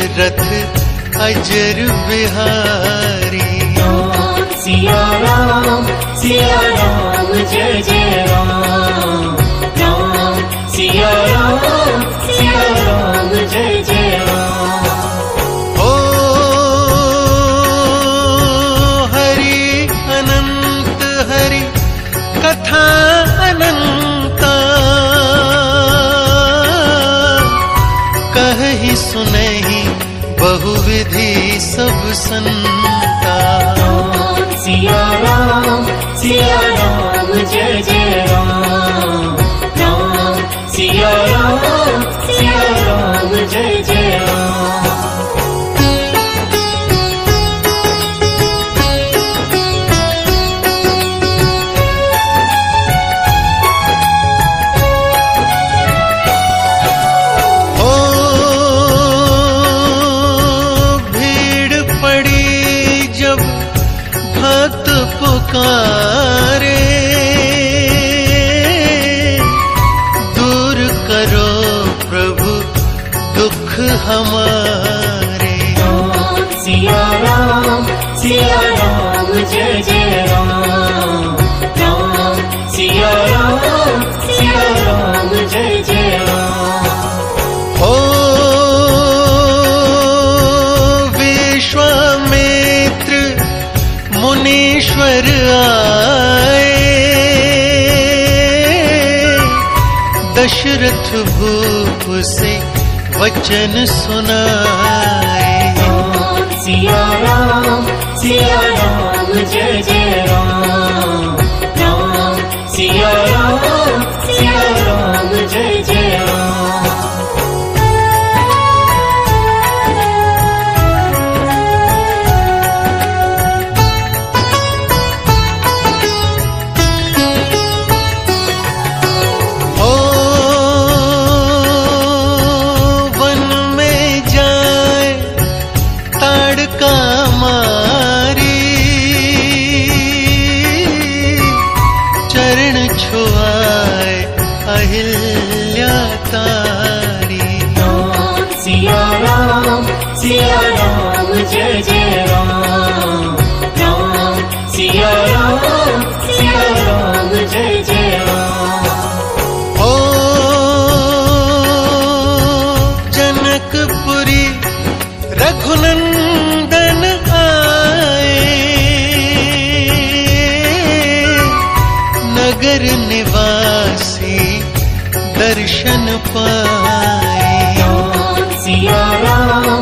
रथ अजर बिहारी। राम सिया राम जय जय राम। राम सिया राम जय जय राम। ओ हरि अनंत हरि कथा अनंता, कहि सुनहि बहुविधि सब संता। राम सिया राम जय जय राम। राम सिया राम जय जय राम। भक्त पुकारे, दूर करो प्रभु दुख हमारे। राम सिया राम जय जय राम। राम सिया राम जय जय राम। हो विश्वामित्र मुनीश्वर आए, दशरथ भूप से वचन सुनाए। राम सिया राम जय जय राम। राम सिया राम जय जय राम। छुआए अहिल्या तारी। राम सिया राम जय जय राम। राम सिया राम जय जय राम। ओ जनकपुरी रघुनंदन आए, नगर निवासी दर्शन पाए। राम सिया राम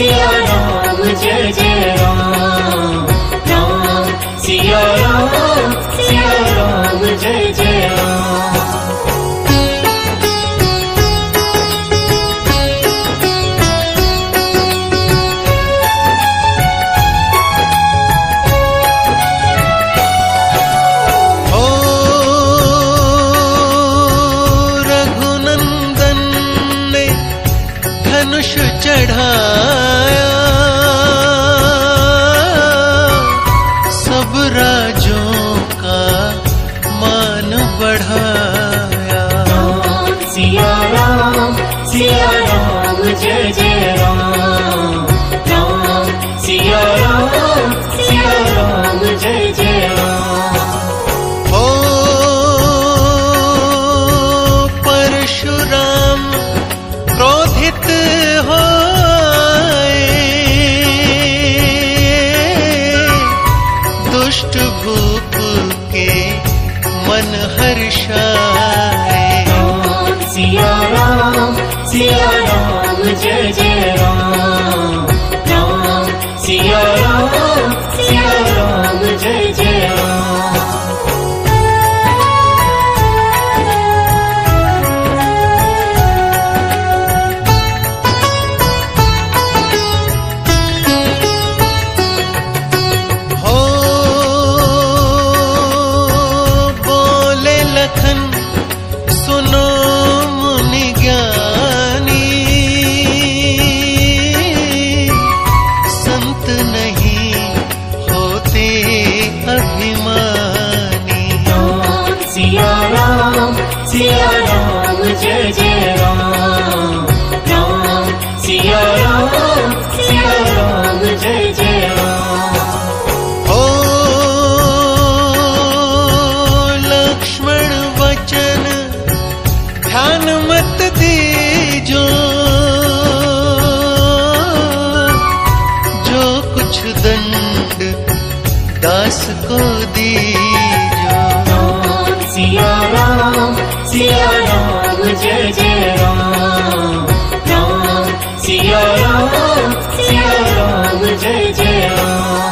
जय जय राम। राम सिया राम जय जय राम। धनुष चढ़ाया, सब राजों का मान बढ़ाया। राम सिया राम जय जय राम। राम सिया राम जय जय राम। ओ परशुराम क्रोधित होए, दुष्ट भूप दास को दीजो। राम सिया राम जय जय राम। राम सिया राम जय जय राम।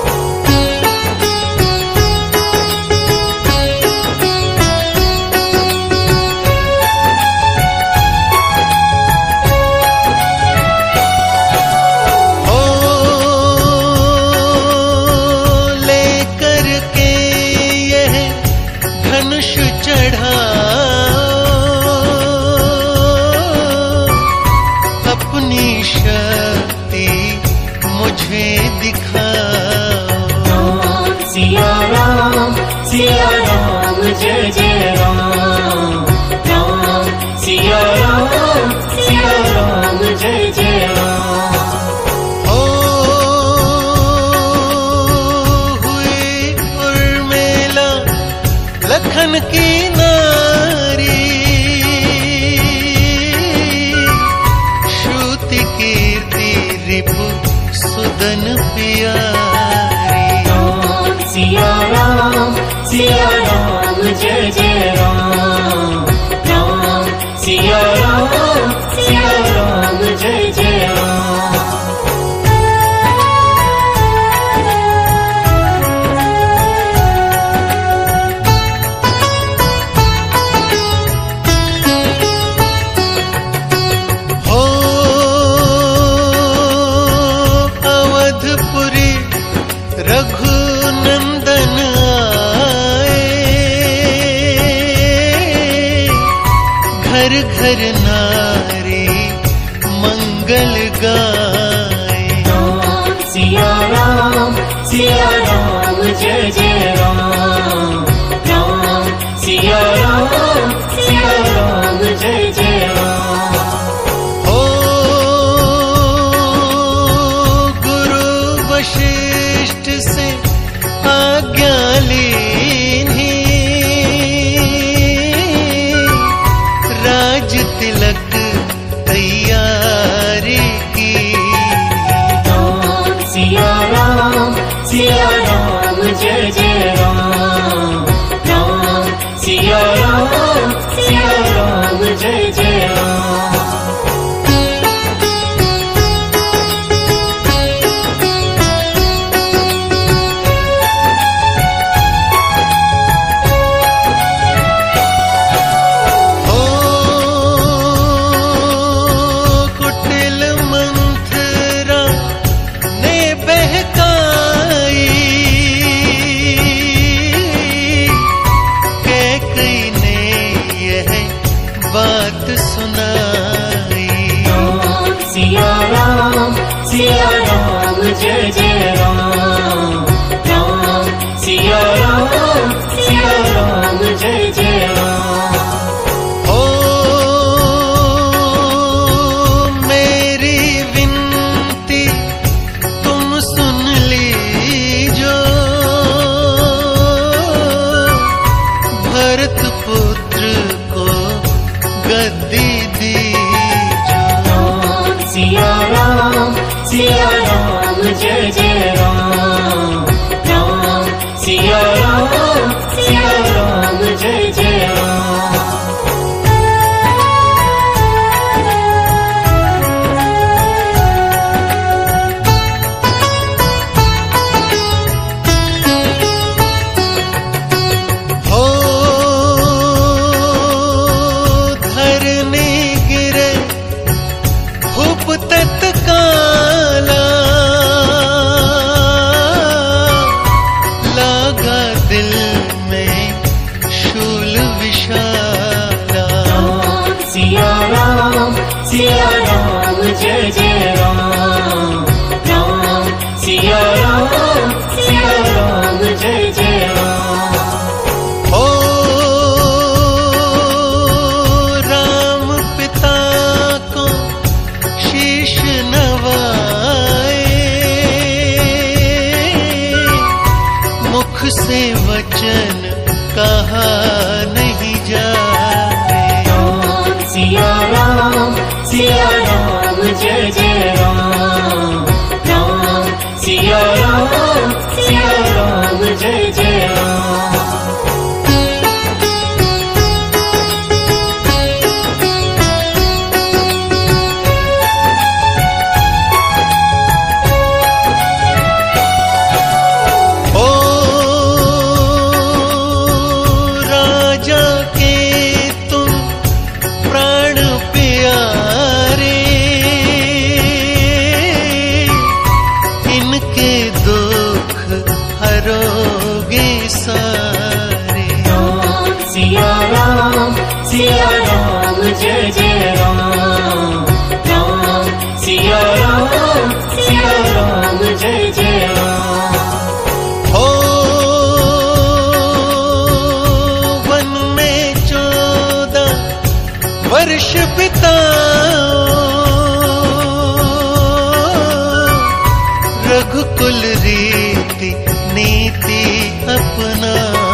सिया राम जय जय राम। राम सिया राम जय जय राम। ओ हुई उर्मिला लखन की नारी, श्रुति कीर्ति रिपु सुदन प्यारी। राम सिया राम जय जय राम। राम सिया राम जय जय राम। हो अवधपुरी रघुनंदन घर घर नारी मंगल गाए। राम सिया राम जय जय राम। राम सिया राम जय जय राम। ओ गुरु वशिष्ठ से आज्ञा लीनी, राज तिलक तैयारी की। राम सिया राम जय जय राम। राम सिया राम जय जय राम। बात सुनाई। राम सिया राम जय जय राम। राम सिया राम जय जय राम। ओ मेरी विनती तुम सुन लीजो, भरत पुत्र को गद्दी दीजो। राम सिया राम जय जय राम। राम सिया राम जय जय राम। तत्काला लगा दिल में शूल विशाला। राम सिया राम जय जय राम। राम सिया राम जय जय राम। ओ राम पिता को शीश नवाए, मुख से वचन कहा नहीं जाए। राम सिया राम जय जय राम। राम सिया राम तारोगे सारे। राम सिया राम जय जय राम। राम सिया राम जय जय राम। हो वन में 14 वर्ष बिताओ, रघुकुल रीति नीति अपना।